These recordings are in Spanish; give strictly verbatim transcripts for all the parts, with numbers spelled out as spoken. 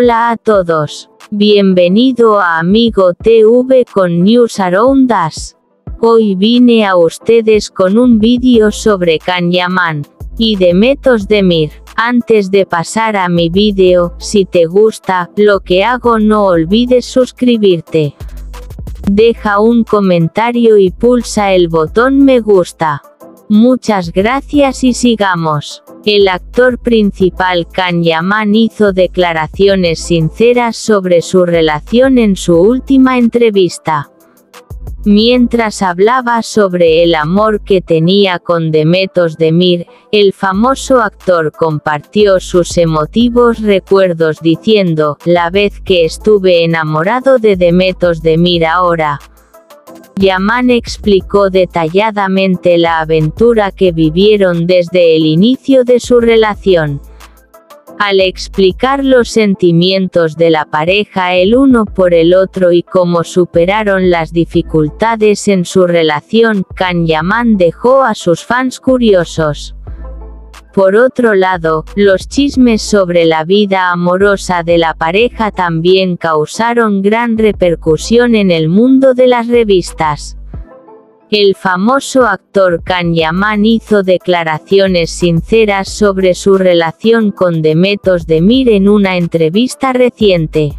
Hola a todos. Bienvenido a Amigo T V con News Around Us. Hoy vine a ustedes con un vídeo sobre Can Yaman y Demet Özdemir. Antes de pasar a mi vídeo, si te gusta lo que hago, no olvides suscribirte. Deja un comentario y pulsa el botón me gusta. Muchas gracias y sigamos. El actor principal Can Yaman hizo declaraciones sinceras sobre su relación en su última entrevista. Mientras hablaba sobre el amor que tenía con Demet Özdemir, el famoso actor compartió sus emotivos recuerdos diciendo: "La vez que estuve enamorado de Demet Özdemir ahora". Yaman explicó detalladamente la aventura que vivieron desde el inicio de su relación. Al explicar los sentimientos de la pareja el uno por el otro y cómo superaron las dificultades en su relación, Can Yaman dejó a sus fans curiosos. Por otro lado, los chismes sobre la vida amorosa de la pareja también causaron gran repercusión en el mundo de las revistas. El famoso actor Can Yaman hizo declaraciones sinceras sobre su relación con Demet Özdemir en una entrevista reciente.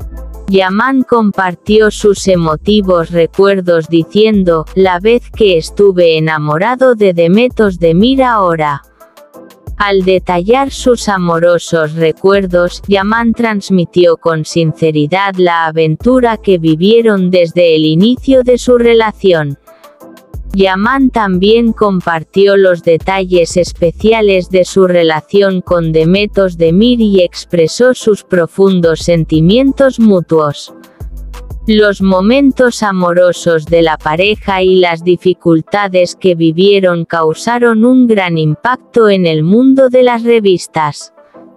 Yaman compartió sus emotivos recuerdos diciendo: "La vez que estuve enamorado de Demet Özdemir ahora". Al detallar sus amorosos recuerdos, Yaman transmitió con sinceridad la aventura que vivieron desde el inicio de su relación. Yaman también compartió los detalles especiales de su relación con Demet Özdemir y expresó sus profundos sentimientos mutuos. Los momentos amorosos de la pareja y las dificultades que vivieron causaron un gran impacto en el mundo de las revistas.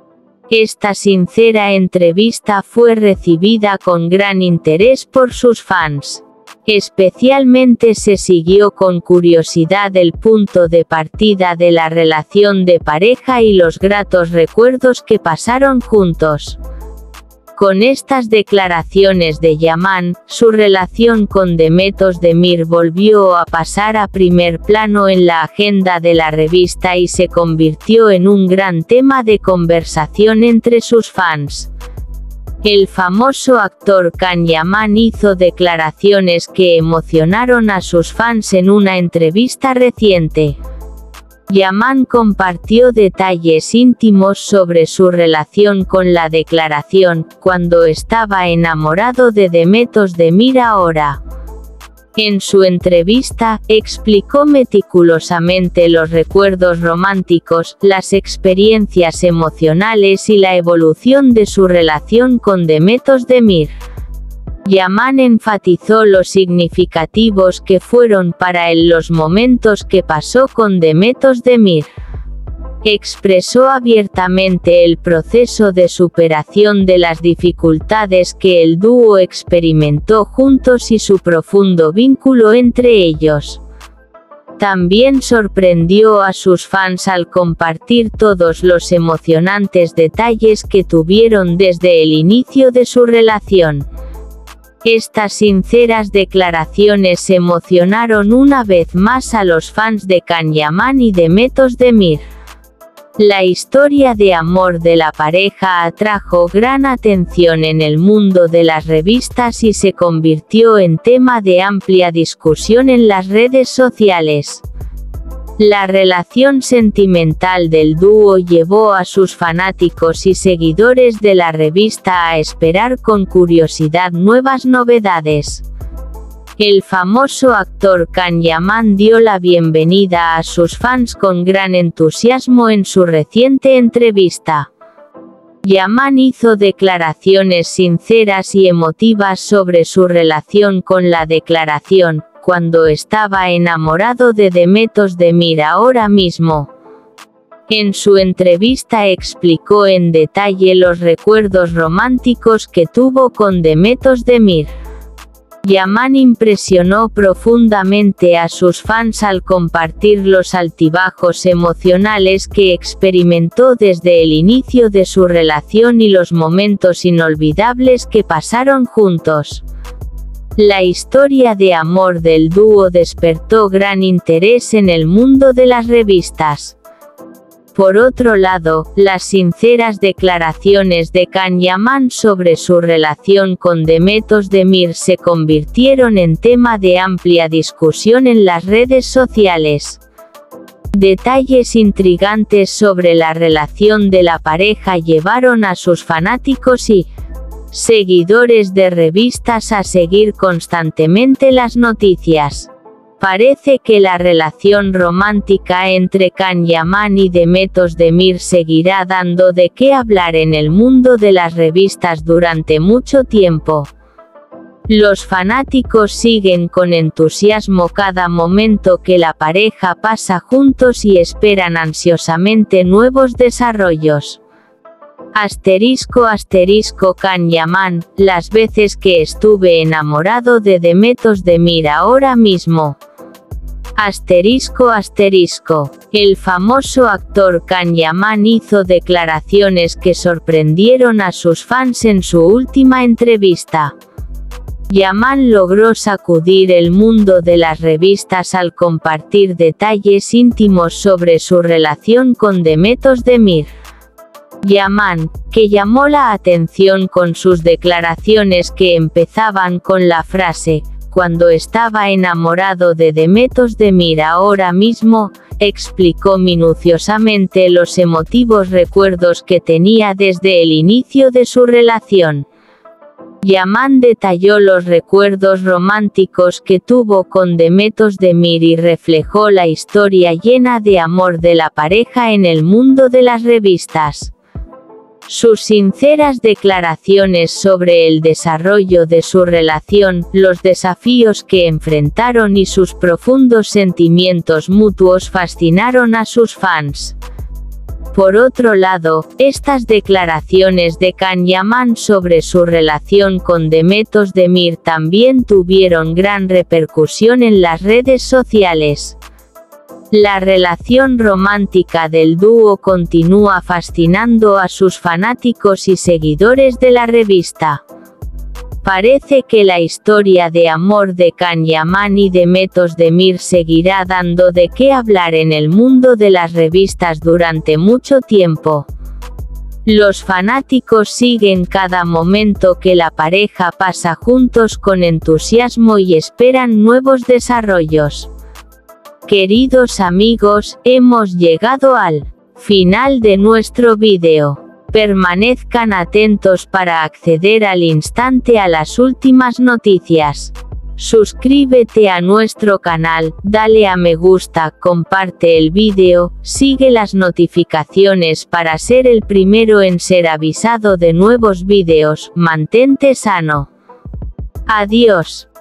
Esta sincera entrevista fue recibida con gran interés por sus fans. Especialmente se siguió con curiosidad el punto de partida de la relación de pareja y los gratos recuerdos que pasaron juntos. Con estas declaraciones de Yaman, su relación con Demet Özdemir volvió a pasar a primer plano en la agenda de la revista y se convirtió en un gran tema de conversación entre sus fans. El famoso actor Can Yaman hizo declaraciones que emocionaron a sus fans en una entrevista reciente. Yaman compartió detalles íntimos sobre su relación con la declaración: "Cuando estaba enamorado de Demet Özdemir ahora". En su entrevista, explicó meticulosamente los recuerdos románticos, las experiencias emocionales y la evolución de su relación con Demet Özdemir. Yaman enfatizó lo significativos que fueron para él los momentos que pasó con Demet Özdemir. Expresó abiertamente el proceso de superación de las dificultades que el dúo experimentó juntos y su profundo vínculo entre ellos. También sorprendió a sus fans al compartir todos los emocionantes detalles que tuvieron desde el inicio de su relación. Estas sinceras declaraciones emocionaron una vez más a los fans de Can Yaman y Demet Özdemir. La historia de amor de la pareja atrajo gran atención en el mundo de las revistas y se convirtió en tema de amplia discusión en las redes sociales. La relación sentimental del dúo llevó a sus fanáticos y seguidores de la revista a esperar con curiosidad nuevas novedades. El famoso actor Can Yaman dio la bienvenida a sus fans con gran entusiasmo en su reciente entrevista. Yaman hizo declaraciones sinceras y emotivas sobre su relación con la declaración: "Cuando estaba enamorado de Demet Özdemir ahora mismo". En su entrevista explicó en detalle los recuerdos románticos que tuvo con Demet Özdemir. Yaman impresionó profundamente a sus fans al compartir los altibajos emocionales que experimentó desde el inicio de su relación y los momentos inolvidables que pasaron juntos. La historia de amor del dúo despertó gran interés en el mundo de las revistas. Por otro lado, las sinceras declaraciones de Can Yaman sobre su relación con Demet Özdemir se convirtieron en tema de amplia discusión en las redes sociales. Detalles intrigantes sobre la relación de la pareja llevaron a sus fanáticos y seguidores de revistas a seguir constantemente las noticias. Parece que la relación romántica entre Can Yaman y Demet Özdemir seguirá dando de qué hablar en el mundo de las revistas durante mucho tiempo. Los fanáticos siguen con entusiasmo cada momento que la pareja pasa juntos y esperan ansiosamente nuevos desarrollos. Asterisco asterisco Can Yaman, las veces que estuve enamorado de Demet Özdemir ahora mismo. Asterisco asterisco, el famoso actor Can Yaman hizo declaraciones que sorprendieron a sus fans en su última entrevista. Yaman logró sacudir el mundo de las revistas al compartir detalles íntimos sobre su relación con Demet Özdemir. Yaman, que llamó la atención con sus declaraciones que empezaban con la frase "cuando estaba enamorado de Demet Özdemir ahora mismo", explicó minuciosamente los emotivos recuerdos que tenía desde el inicio de su relación. Yaman detalló los recuerdos románticos que tuvo con Demet Özdemir y reflejó la historia llena de amor de la pareja en el mundo de las revistas. Sus sinceras declaraciones sobre el desarrollo de su relación, los desafíos que enfrentaron y sus profundos sentimientos mutuos fascinaron a sus fans. Por otro lado, estas declaraciones de Can Yaman sobre su relación con Demet Özdemir también tuvieron gran repercusión en las redes sociales. La relación romántica del dúo continúa fascinando a sus fanáticos y seguidores de la revista. Parece que la historia de amor de Can Yaman y Demet Özdemir seguirá dando de qué hablar en el mundo de las revistas durante mucho tiempo. Los fanáticos siguen cada momento que la pareja pasa juntos con entusiasmo y esperan nuevos desarrollos. Queridos amigos, hemos llegado al final de nuestro vídeo. Permanezcan atentos para acceder al instante a las últimas noticias. Suscríbete a nuestro canal, dale a me gusta, comparte el vídeo, sigue las notificaciones para ser el primero en ser avisado de nuevos vídeos. Mantente sano. Adiós.